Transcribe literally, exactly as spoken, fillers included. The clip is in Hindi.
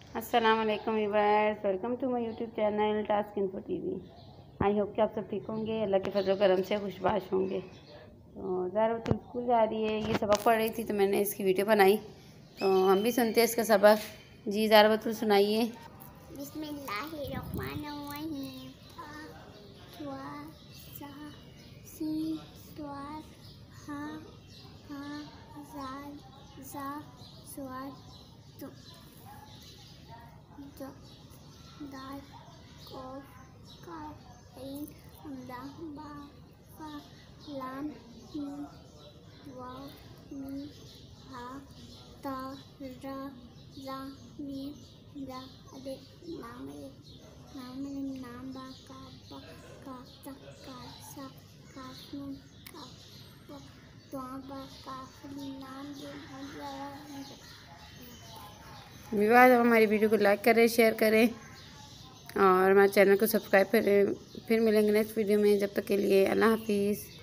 अस्सलाम वालेकुम viewers, welcome to my YouTube channel task info TV. I hope कि आप सब ठीक होंगे, अल्लाह के फजल करम से खुशबाश होंगे। तो ज़ारा तो स्कूल जा रही है, ये सबक पढ़ रही थी तो मैंने इसकी वीडियो बनाई, तो हम भी सुनते हैं इसका सबक। जी ज़ारा बतूल सुनाइए। दाल कोफ काफ इन हमदा बा फा लाम मीम वाव मीम हा ता रा जा मीम जा अदे नाम नाम नाम बा का बा का ता का सा का मीम का तो बा का नाम जो विवाद हमारी वीडियो को लाइक करें, शेयर करें और हमारे चैनल को सब्सक्राइब करें। फिर मिलेंगे नेक्स्ट वीडियो में, जब तक के लिए अल्लाह हाफिज़।